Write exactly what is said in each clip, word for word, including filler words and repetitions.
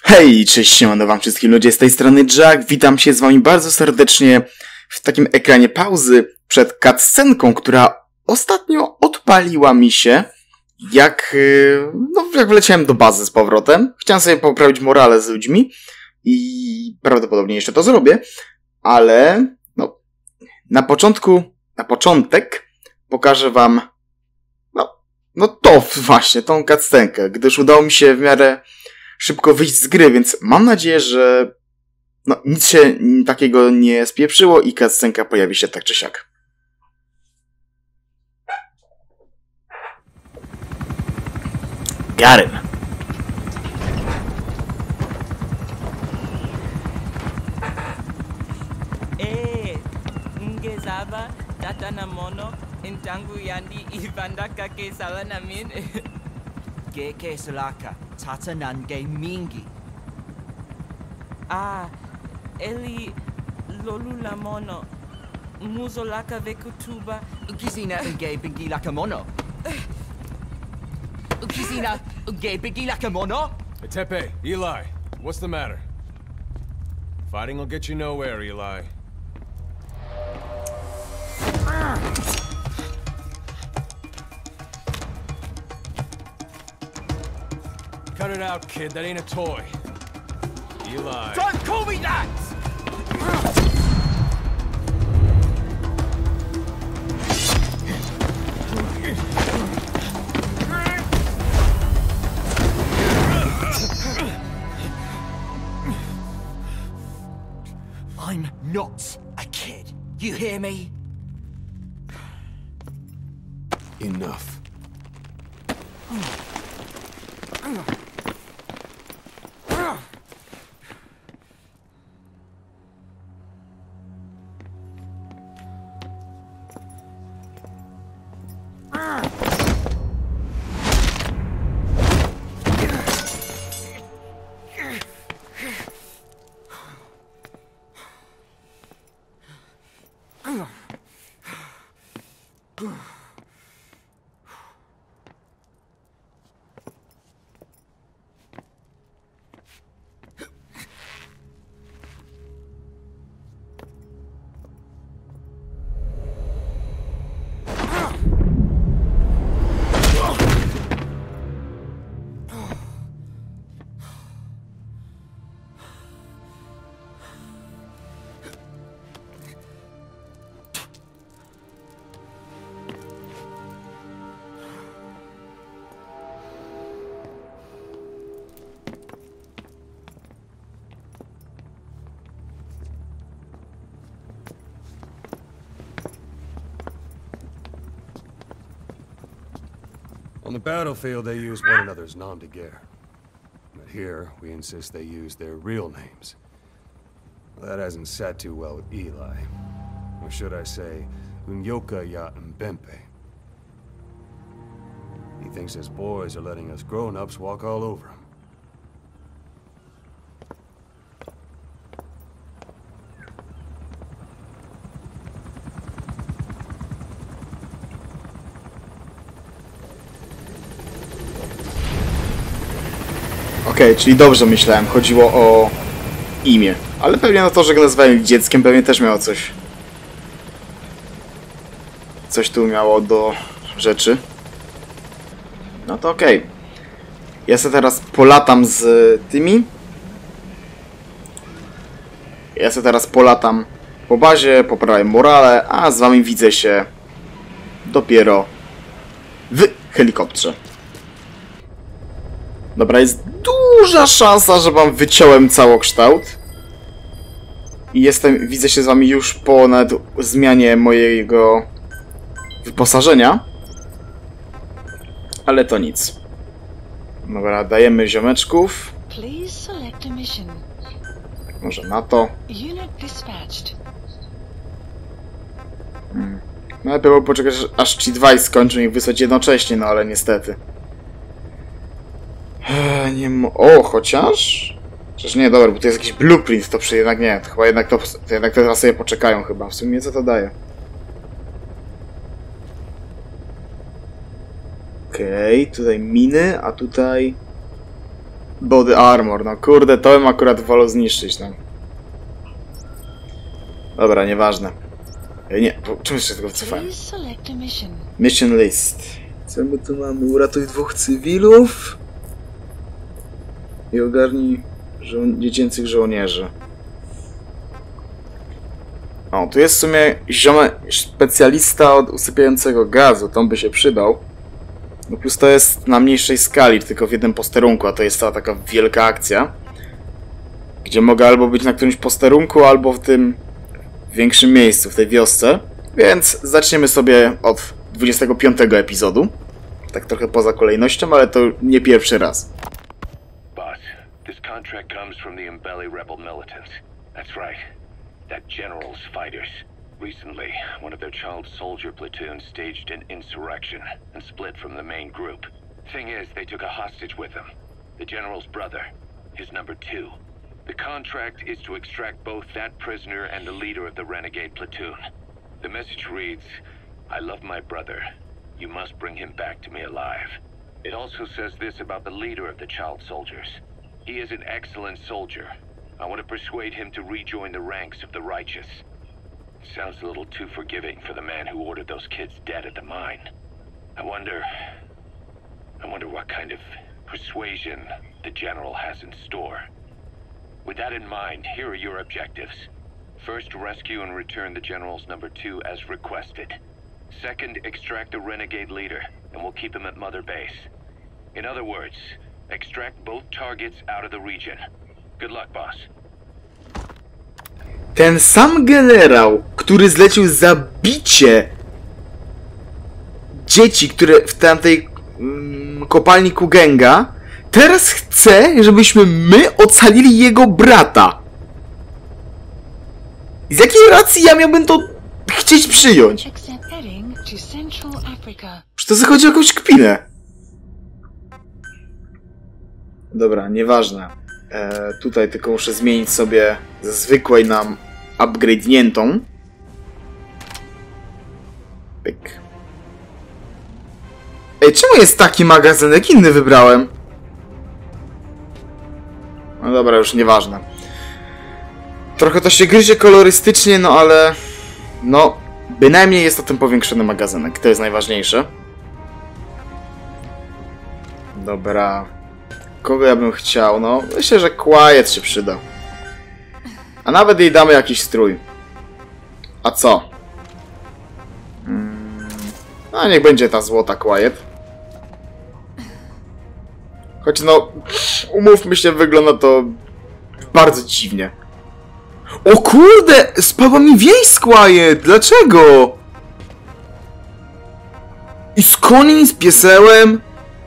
Hej, cześć, siemano wam wszystkim ludzie, z tej strony Jack, witam się z wami bardzo serdecznie w takim ekranie pauzy przed cutscenką, która ostatnio odpaliła mi się, jak, no, jak wleciałem do bazy z powrotem. Chciałem sobie poprawić morale z ludźmi i prawdopodobnie jeszcze to zrobię, ale no, na początku, na początek pokażę wam no, no to właśnie, tą cutscenkę, gdyż udało mi się w miarę szybko wyjść z gry, więc mam nadzieję, że no, nic się takiego nie spieprzyło i cutscenka pojawi się tak czy siak. Garen. Eh, ngezaba tata na mono intangu yandi ibandaka ke sawa namin. Geke salaka, tata nange mingi. Ah, eli lolu la mono muzo laka vekutuba. Ukizina unge bingi laka mono. Ukizina unge bingi laka mono. Hey, Tepe, Eli, what's the matter? Fighting will get you nowhere, Eli. Cut it out, kid. That ain't a toy. Eli. Don't call me that! I'm not a kid. You hear me? Enough. On the battlefield, they use one another's nom de guerre. But here, we insist they use their real names. Well, that hasn't sat too well with Eli. Or should I say, Unyoka ya Mbempe. He thinks his boys are letting us grown-ups walk all over him. Okej, okay, czyli dobrze myślałem, chodziło o imię. Ale pewnie na to, że go nazywałem dzieckiem, pewnie też miało coś. Coś tu miało do rzeczy. No to okej. Okay. Ja sobie teraz polatam z tymi. Ja sobie teraz polatam po bazie, poprawiam morale, a z wami widzę się dopiero w helikopterze. Dobra, jest duża szansa, że wam wyciąłem całokształt. I jestem, widzę się z wami już po nawet zmianie mojego wyposażenia. Ale to nic. Dobra, dajemy ziomeczków. Tak, może na to. Hmm. No lepiej było poczekać, aż ci dwaj skończą i wysłać jednocześnie, no ale niestety. Eee, nie mo... O, chociaż? Przecież nie, dobra, bo to jest jakiś blueprint, to przy jednak nie. To chyba jednak to, to jednak teraz sobie poczekają chyba. W sumie co to daje? Okej, okay, tutaj miny, a tutaj... Body armor, no kurde, to bym akurat wolał zniszczyć, no. Dobra, nieważne. Ej, nie, po, czemu jeszcze tego wycofałem? Mission list. Co my tu mamy? Uratuj dwóch cywilów i ogarnij żo dziecięcych żołnierzy. O, tu jest w sumie ziome specjalista od usypiającego gazu, to on by się przydał. No plus to jest na mniejszej skali, tylko w jednym posterunku, a to jest cała taka wielka akcja, gdzie mogę albo być na którymś posterunku, albo w tym większym miejscu, w tej wiosce. Więc zaczniemy sobie od dwudziestego piątego epizodu. Tak trochę poza kolejnością, ale to nie pierwszy raz. Boss, this contract comes from the Mbele rebel militants. That's right. That general's fighters. Recently, one of their child soldier platoons staged an insurrection and split from the main group. Thing is, they took a hostage with them. The general's brother, his number two. The contract is to extract both that prisoner and the leader of the renegade platoon. The message reads, I love my brother. You must bring him back to me alive. It also says this about the leader of the child soldiers. He is an excellent soldier. I want to persuade him to rejoin the ranks of the righteous. Sounds a little too forgiving for the man who ordered those kids dead at the mine. I wonder... I wonder what kind of persuasion the general has in store. With that in mind, here are your objectives. First, rescue and return the general's number two as requested. Second, extract the renegade leader, and we'll keep him at Mother Base. In other words, extract both targets out of the region. Good luck, boss. Ten sam generał, który zlecił zabicie dzieci, które w tamtej mm, kopalni Kugenga, teraz chce, żebyśmy my ocalili jego brata. Z jakiej racji ja miałbym to chcieć przyjąć? Czy to zachodzi o jakąś kpinę? Dobra, nieważne. E, tutaj tylko muszę zmienić sobie ze zwykłej nam upgrade'niętą. Pyk. Ej, czemu jest taki magazynek? Inny wybrałem. No dobra, już nieważne. Trochę to się gryzie kolorystycznie, no ale... No, bynajmniej jest to ten powiększony magazynek. To jest najważniejsze. Dobra. Kogo ja bym chciał? No, myślę, że Quiet się przyda. A nawet jej damy jakiś strój. A co? Hmm. No, niech będzie ta złota Quiet. Choć no, umówmy się, wygląda to bardzo dziwnie. O kurde! Spadła mi więź Quiet! Dlaczego? I z koniem, i z piesełem?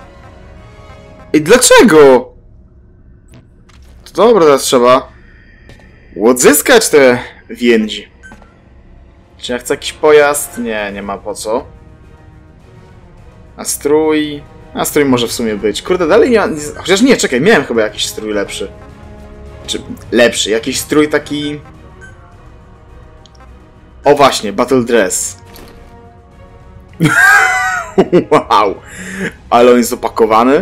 I dlaczego? To dobra, teraz trzeba odzyskać te więzi. Czy ja chcę jakiś pojazd? Nie, nie ma po co. A strój... A strój może w sumie być. Kurde, dalej nie ma... Chociaż nie, czekaj, miałem chyba jakiś strój lepszy. Czy lepszy, jakiś strój taki... O właśnie, Battle Dress. Wow! Ale on jest opakowany.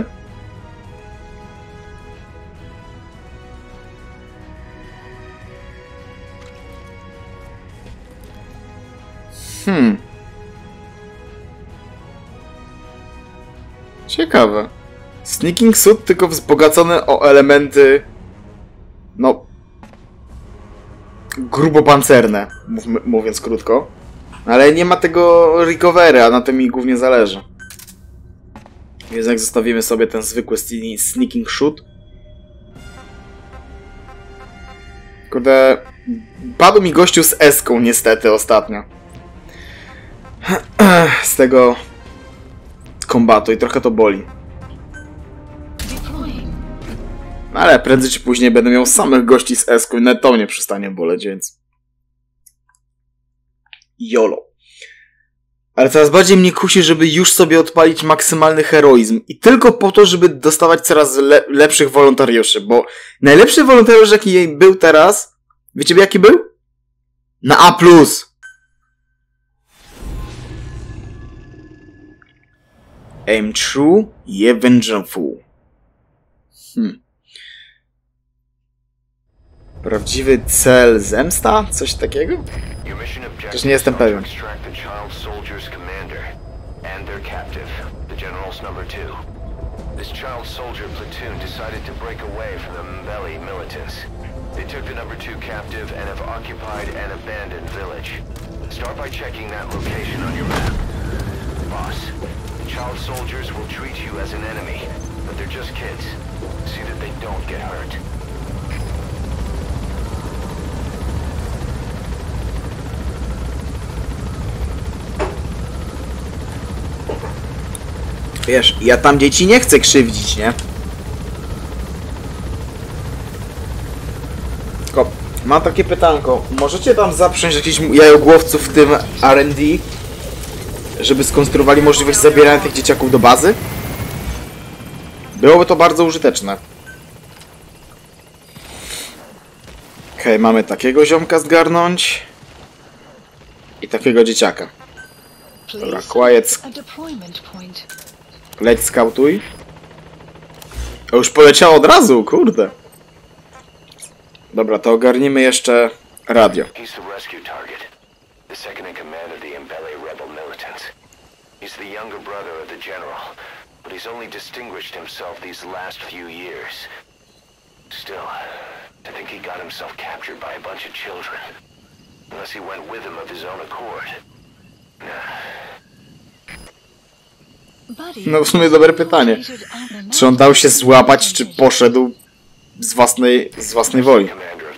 Hmm. Ciekawe. Sneaking suit tylko wzbogacony o elementy... No... grubopancerne, mów, mówiąc krótko. Ale nie ma tego recovery, a na tym mi głównie zależy. Więc jak zostawimy sobie ten zwykły sneaking shoot. Kurde... Padł mi gościu z eską niestety ostatnio. Z tego... kombatu i trochę to boli. No ale prędzej czy później będę miał samych gości z eską i nawet to mnie przestanie boleć, więc... YOLO. Ale coraz bardziej mnie kusi, żeby już sobie odpalić maksymalny heroizm. I tylko po to, żeby dostawać coraz le lepszych wolontariuszy, bo najlepszy wolontariusz, jaki był teraz... Wiecie jaki był? Na A plus. Aim true, ye vengeful. Hmm. Prawdziwy cel zemsta? Coś takiego? Też nie jestem pewien. This child soldier platoon decided to break away from the Mbeli militants. They took the number two captive and have occupied an abandoned village. Start by checking that location on your map. Boss, child soldiers will treat you as an enemy, but they're just kids. See that they don't get hurt. Wiesz, ja tam dzieci nie chcę krzywdzić, nie? Tylko mam takie pytanko. Możecie tam zaprząść jakichś jajogłowców w tym R and D, żeby skonstruowali możliwość zabierania tych dzieciaków do bazy? Byłoby to bardzo użyteczne. Okej, okay, mamy takiego ziomka zgarnąć. I takiego dzieciaka. Dobra, quiet. Leć, skautuj. A już poleciało od razu, kurde. Dobra, to ogarnimy jeszcze radio. He's the rescue target. The second in command of the Mbeli rebel militants. He's the younger brother of the general, but he's only distinguished himself these last few years. Still, I think he got himself captured by a bunch of children. Unless he went with them of his own accord. No w sumie dobre pytanie. Czy on dał się złapać, czy poszedł z własnej, z własnej woli?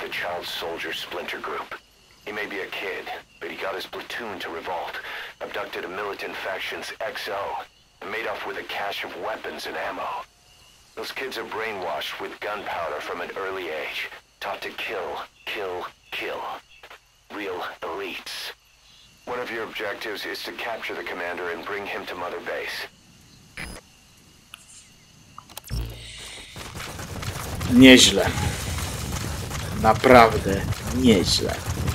Those kids are brainwashed with gunpowder from an early age, taught to kill, kill, kill. Real elites. One of your objectives is to capture the commander and bring him to Mother Base. Nieźle. Naprawdę nieźle.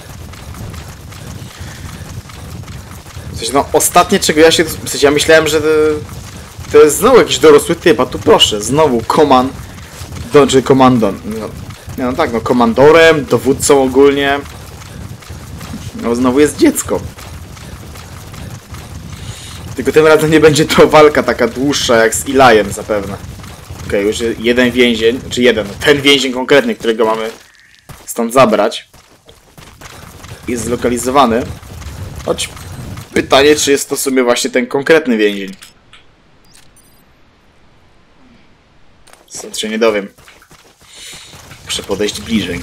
W sensie, no ostatnie czego ja się... W sensie, ja myślałem, że to, to jest znowu jakiś dorosły typ, a tu proszę, znowu komand... Do, czy komandon... No, no tak, no komandorem, dowódcą ogólnie. No znowu jest dziecko. Tylko tym razem nie będzie to walka taka dłuższa jak z Eli'em zapewne. Okej, okay, już jeden więzień, czy jeden, ten więzień konkretny, którego mamy stąd zabrać, jest zlokalizowany. Choć pytanie, czy jest to w sumie właśnie ten konkretny więzień. Stąd się nie dowiem. Muszę podejść bliżej.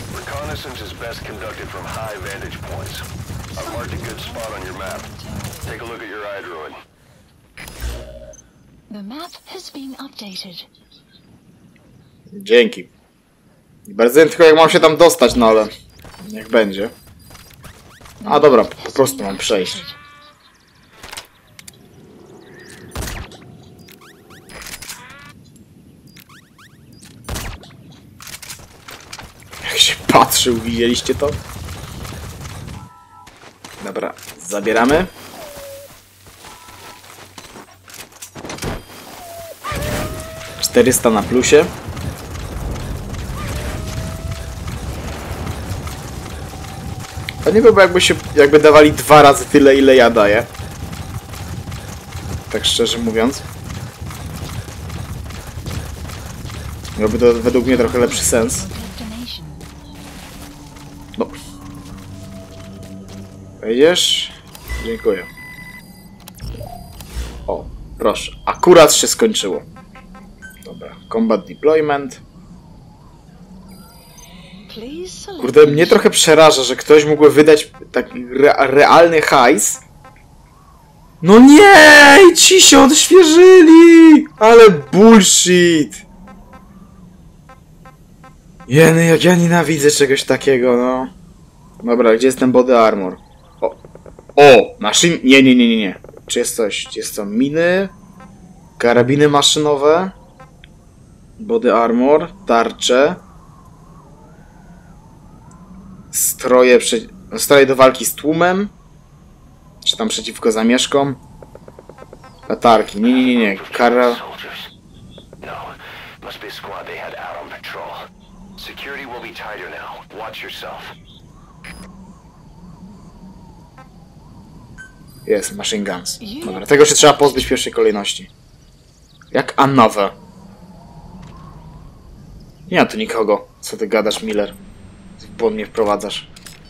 Dzięki. Bardzo tylko jak mam się tam dostać, no ale niech będzie. A dobra, po prostu mam przejść. Jak się patrzył, widzieliście to? Dobra, zabieramy. czterysta na plusie. To nie byłoby jakby się, jakby dawali dwa razy tyle, ile ja daję. Tak szczerze mówiąc. Miałby to według mnie trochę lepszy sens. No. Wejdziesz? Dziękuję. O, proszę. Akurat się skończyło. Dobra, combat deployment. Kurde, mnie trochę przeraża, że ktoś mógłby wydać taki re realny hajs. No nie! Ci się odświeżyli! Ale bullshit! Jeny, jak ja nienawidzę czegoś takiego, no. Dobra, gdzie jest ten body armor? O! O! Maszyn... Nie, nie, nie, nie, nie. Czy jest coś? Czy jest to miny? Karabiny maszynowe? Body armor? Tarcze? Stroje, prze... stroje do walki z tłumem? Czy tam przeciwko zamieszkom? Latarki. Nie, nie, nie, nie. Kara... Security will be tighter now. Watch yourself. Jest, machine guns. Dobra, tego się trzeba pozbyć w pierwszej kolejności. Jak a nowe. Nie ma tu nikogo. Co ty gadasz, Miller? W błąd mnie wprowadzasz.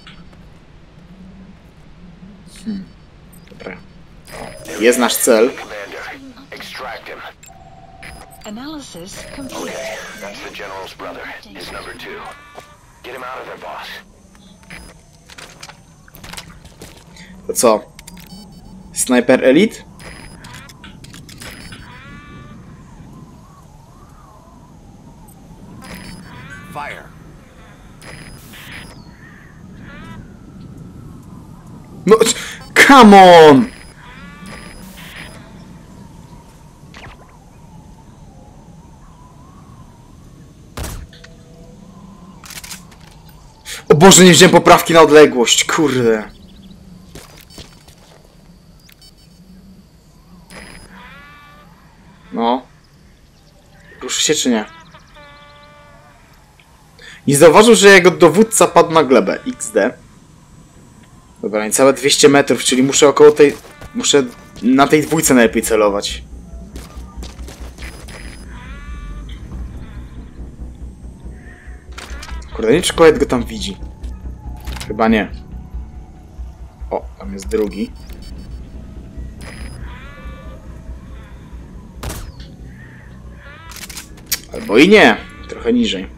Hmm. Dobra. Jest nasz cel. Analysis complete. Okay, that's the general's brother. His number two. Get him out of there, boss. To co? Sniper Elite? Fire. No, come on! O Boże, nie wziąłem poprawki na odległość, kurde. No. Ruszy się czy nie? Nie zauważył, że jego dowódca padł na glebę. iks de. Dobra, niecałe dwieście metrów, czyli muszę około tej... Muszę na tej dwójce najlepiej celować. Kurde, nie wiem, czy Coet go tam widzi. Chyba nie. O, tam jest drugi. Albo i nie. Trochę niżej.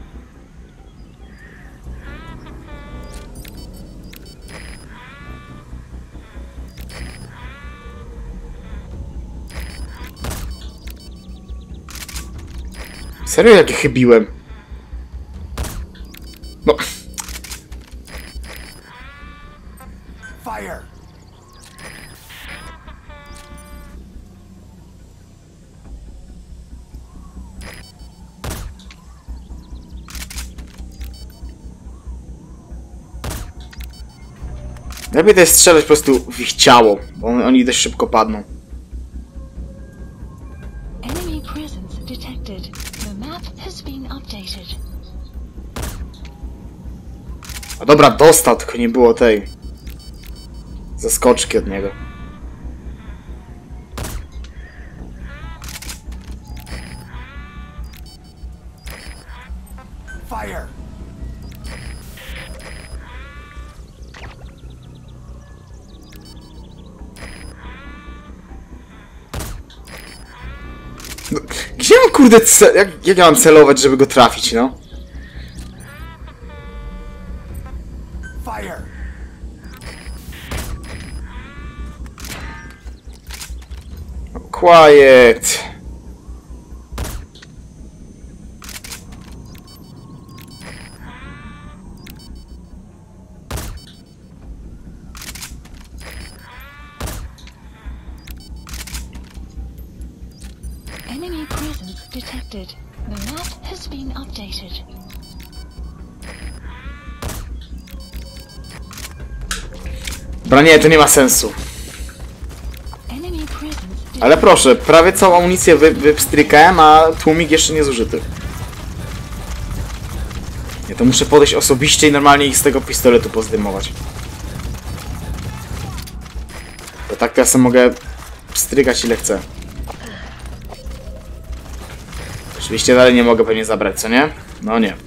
Serio, jak ja chybiłem? No. Fire. Lepiej to jest strzelać po prostu w ich ciało, bo oni dość szybko padną. Enemy presence detected. The map has been updated. A dobra, dostał, tylko nie było tej zaskoczki od niego. Fire. No, gdzie mam kurde cel... Jak, jak ja mam celować, żeby go trafić, no? Fire. Quiet. Enemy presence detected. The map has been updated. Dobra, nie, to nie ma sensu. Enemy presence detected. Ale proszę, prawie całą amunicję wy, wypstrykałem, a tłumik jeszcze nie zużyty. Ja to muszę podejść osobiście i normalnie ich z tego pistoletu pozdymować. Bo tak to ja sobie mogę pstrykać ile chcę. Oczywiście dalej nie mogę pewnie zabrać, co nie? No nie.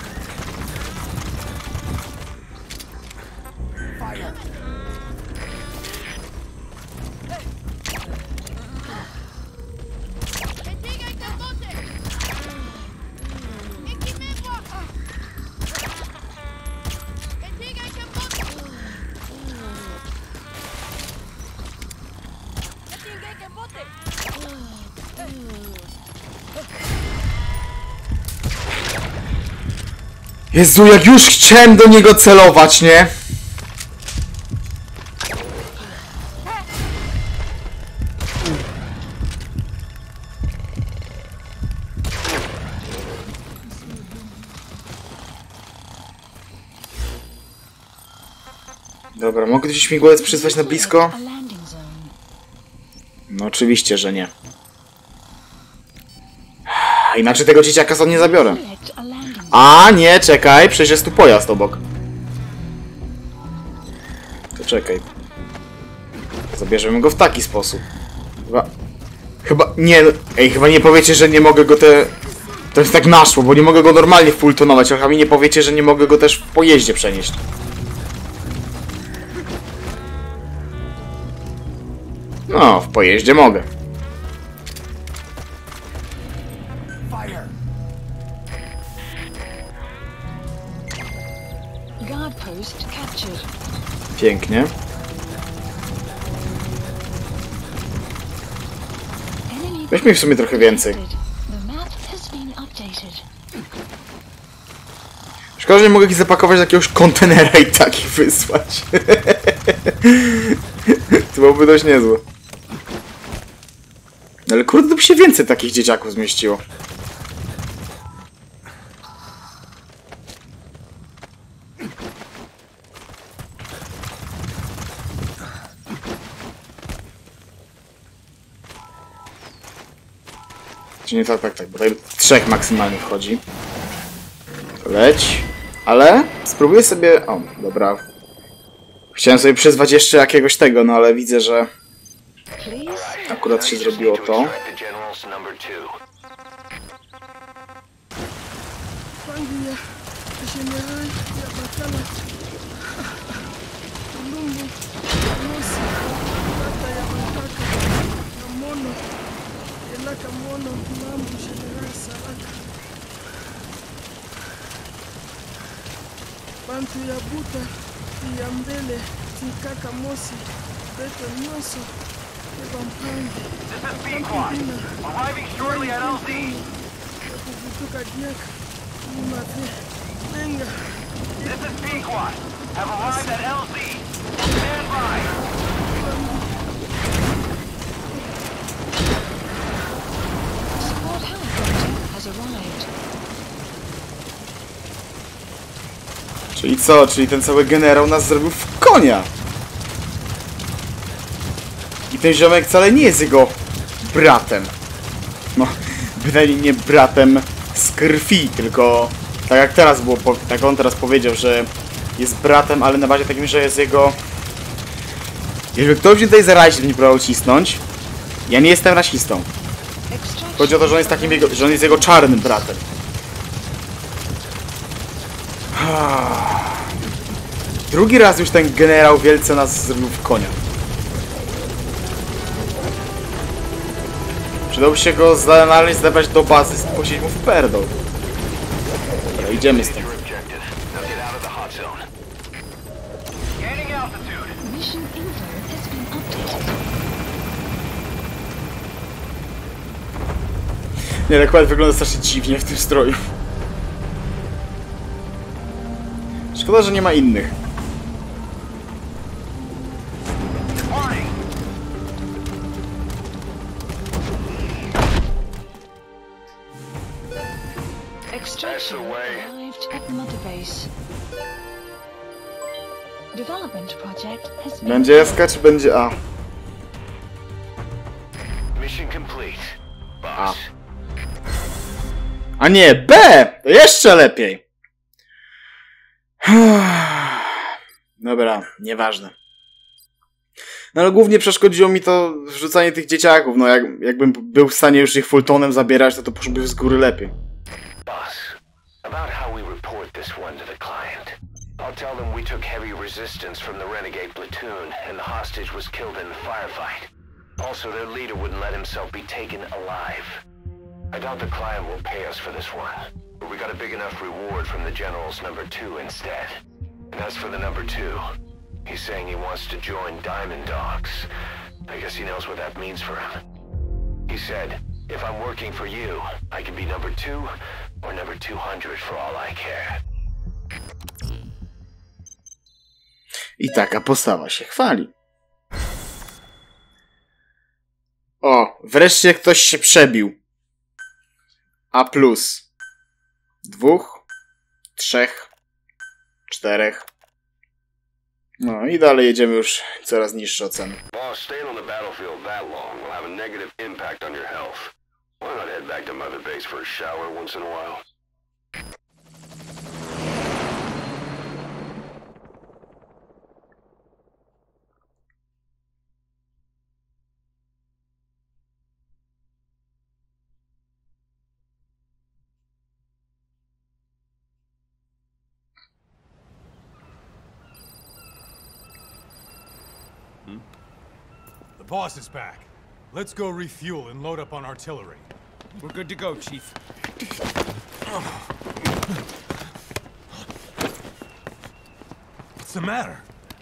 Jezu, jak już chciałem do niego celować, nie? Dobra, mogę gdzieś śmigłowiec przysłać na blisko? A landing zone. No oczywiście, że nie. Inaczej tego dzieciaka sobie nie zabiorę. Select a landing A nie, czekaj, przecież jest tu pojazd obok. To czekaj. Zabierzemy go w taki sposób. Chyba... Chyba... Nie, no, ej, chyba nie powiecie, że nie mogę go te... To jest tak naszło, bo nie mogę go normalnie fulltonować, a chyba mi nie powiecie, że nie mogę go też w pojeździe przenieść. No, w pojeździe mogę. Fire! Guard post captured. Pięknie. Enemy Weźmy w sumie trochę więcej. detected. The map has been updated. Szkoda, że nie mogę ich zapakować do jakiegoś kontenera i tak ich wysłać. To byłoby dość niezłe. Ale kurde, to by się więcej takich dzieciaków zmieściło. Czy nie tak, tak, tak, bo tutaj trzech maksymalnie wchodzi. To leć. Ale spróbuję sobie... O, dobra. Chciałem sobie przyzwać jeszcze jakiegoś tego, no ale widzę, że Please. akurat się zrobiło to. Pangia, General Yabatala, Lungu, Mosi, Tata Yabataka, Namono, Elaka Mono, Mambu, General Saraka. Bantu ya Buta, ya Mbele, Tikaka Mosi, Beto Nyoso, Ebampangi, Kampina, Arriving shortly at L Z. Kuvutuka Diaka, Mumate, Menga, This is Pequot. Have arrived at L Z. Stand by. Support helicopter has arrived. Czyli co? Czyli ten cały generał nas zrobił w konia! I ten ziomek wcale nie jest jego bratem. No, bynajmniej nie bratem z krwi, tylko tak jak teraz było, tak on teraz powiedział, że jest bratem, ale na bazie takim, że jest jego... Jeżeli ktoś mnie tutaj zarazi, to nie próbował cisnąć, ja nie jestem rasistą. Extraction. Chodzi o to, że on jest takim jego, że on jest jego czarnym bratem. Drugi raz już ten generał wielce nas zrobił w konia. Przydałby się go znaleźć, zabrać do bazy, spuścić mu w perdol. Dobra, idziemy stąd. Gaining altitude. Mission info has been updated. Nie, tak akurat wygląda strasznie dziwnie w tym stroju. Szkoda, że nie ma innych. Warning. Extraction arrived at Mother Base. Development project has been Będzie S K czy będzie A? Mission complete. A. Boss. A nie, B! To jeszcze lepiej! Dobra, nieważne. No ale głównie przeszkodziło mi to wrzucanie tych dzieciaków. No jak, jakbym był w stanie już ich fulltonem zabierać, to to poszłoby z góry lepiej. Boss, about how we report this one to the client. I'll tell them we took heavy resistance from the renegade platoon and the hostage was killed in the firefight. Also, their leader wouldn't let himself be taken alive. I doubt the client will pay us for this one, but we got a big enough reward from the general's number two instead. And as for the number two, he's saying he wants to join Diamond Dogs. I guess he knows what that means for him. He said, if I'm working for you, I can be number two or number two hundred for all I care. I taka postawa się chwali. O, wreszcie ktoś się przebił. A plus. Dwóch, trzech, czterech. No i dalej jedziemy już coraz niższe oceny. Boss, staying on the battlefield that long will have a negative impact on your health. Why not head back to Mother Base for a shower once in a while? The boss is back. Let's go refuel and load up on artillery. We're good to go, Chief. What's the matter?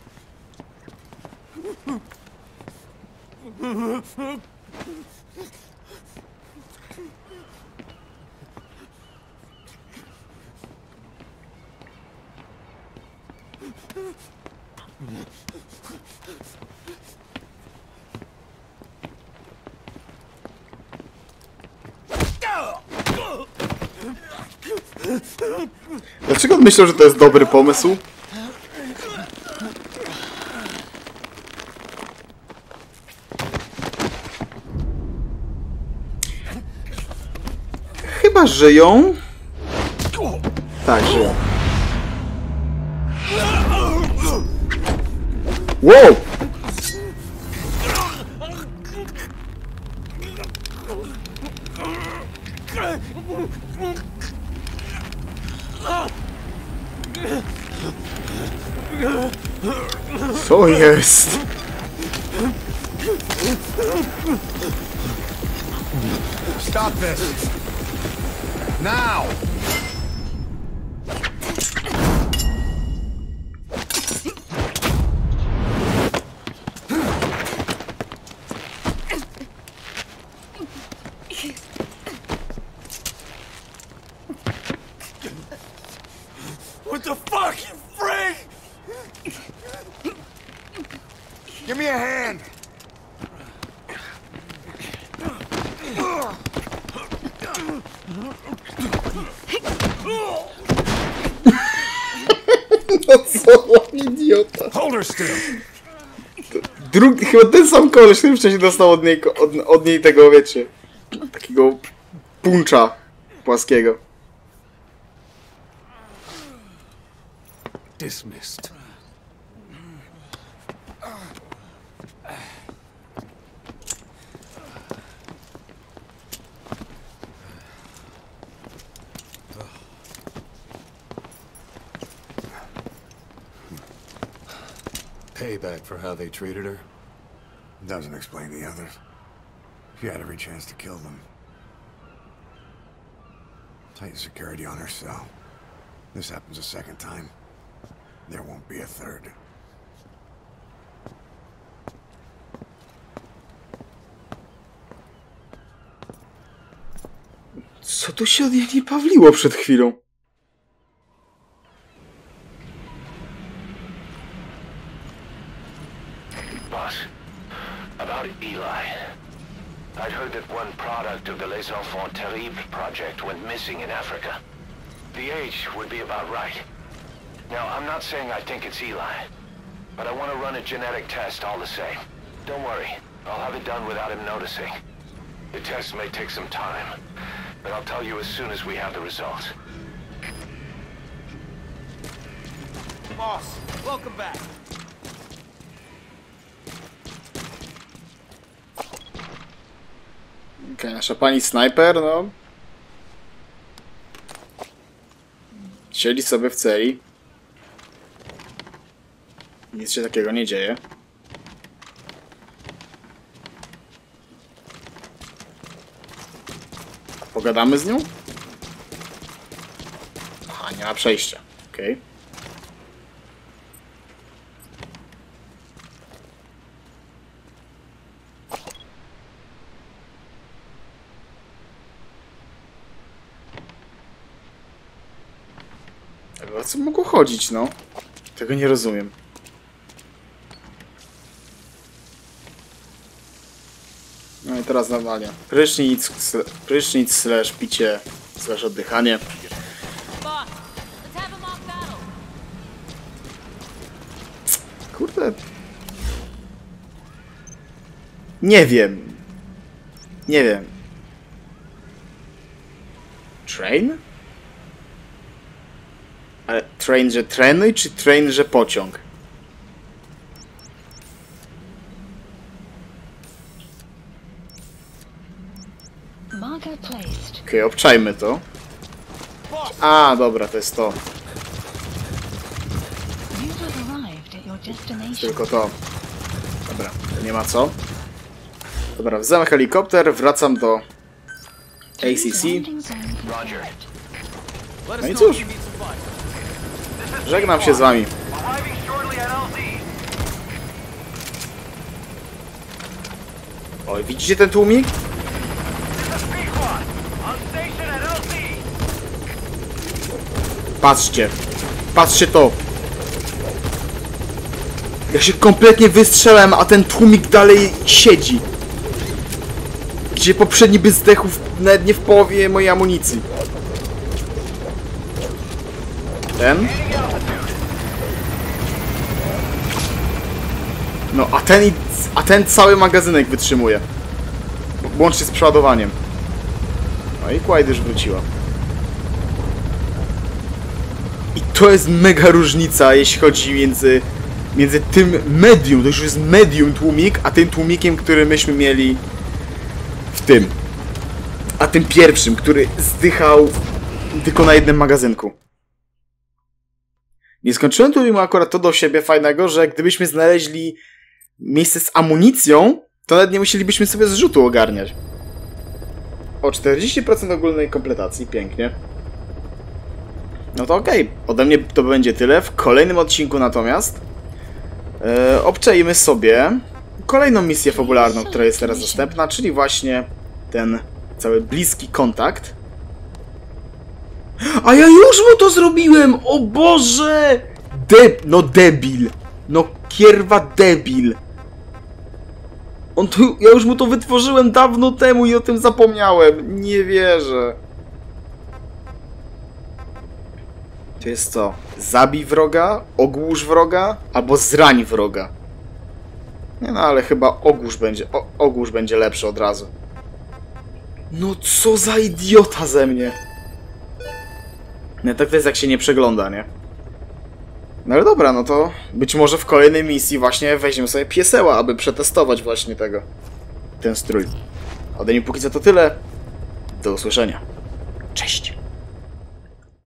Dlaczego on myślał, że to jest dobry pomysł? Chyba żyją. Tak, żyją. Wow! Co jest? Stop this! Now! What the fuck, you freak? Give me a hand! No co, idiota. Hold her still! Drugi, chyba ten sam koleś, który wcześniej dostał od niej, od, od niej tego, wiecie, takiego puncza płaskiego. Dismissed. Payback for how they treated her? Doesn't explain the others. She had every chance to kill them. Tight security on her cell. This happens a second time. There won't be a third. Co tu się od niej pawliło przed chwilą? Boss, about Eli. I'd heard that one product of the Les Enfants Terribles project went missing in Africa. The age would be about right. Now, I'm not saying I think it's Eli, but I want to run a genetic test all the same. Don't worry, I'll have it done without him noticing. The test may take some time, but I'll tell you as soon as we have the results. Boss, welcome back. Okay, nasza pani snajper, no. Siedzi sobie w celi. Nic się takiego nie dzieje. Pogadamy z nią? Aha, nie ma przejścia. Okej. Okay. O co mogło chodzić, no? Tego nie rozumiem. No i teraz normalnie. Prysznic, prysznic slash picie, slash oddychanie. Kurde. Nie wiem. Nie wiem. Train? Ale train, że trenuj, czy train, że pociąg? Okej, okay, obczajmy to. A, dobra, to jest to. Tylko to. Dobra, to nie ma co. Dobra, wzywam helikopter, wracam do A C C. No i cóż, żegnam się z wami. Oj, widzicie ten tłumik? Patrzcie, patrzcie to. Ja się kompletnie wystrzelałem, a ten tłumik dalej siedzi. Gdzie poprzedni by zdechł nawet nie w połowie mojej amunicji. Ten? No, a ten, a ten cały magazynek wytrzymuje. Łącznie z przeładowaniem. No i Quiet już wróciła. I to jest mega różnica, jeśli chodzi między, między tym medium, to już jest medium tłumik, a tym tłumikiem, który myśmy mieli w tym. A tym pierwszym, który zdychał tylko na jednym magazynku. Nie skończyłem tu akurat to do siebie fajnego, że gdybyśmy znaleźli miejsce z amunicją, to nawet nie musielibyśmy sobie zrzutu ogarniać. O czterdzieści procent ogólnej kompletacji, pięknie. No to okej, okay. Ode mnie to będzie tyle. W kolejnym odcinku natomiast e, obczajmy sobie kolejną misję fabularną, która jest teraz dostępna, czyli właśnie ten cały bliski kontakt. A ja już mu to zrobiłem! O Boże! De no debil! No kierwa debil! On tu, ja już mu to wytworzyłem dawno temu i o tym zapomniałem. Nie wierzę. To jest co? Zabij wroga, ogłusz wroga, albo zrań wroga. Nie no, ale chyba ogłusz będzie, o, ogłusz będzie lepszy od razu. No co za idiota ze mnie. No tak to jest, jak się nie przegląda, nie? No ale dobra, no to być może w kolejnej misji właśnie weźmiemy sobie pieseła, aby przetestować właśnie tego, ten strój. Ode mnie póki co to tyle. Do usłyszenia. Cześć.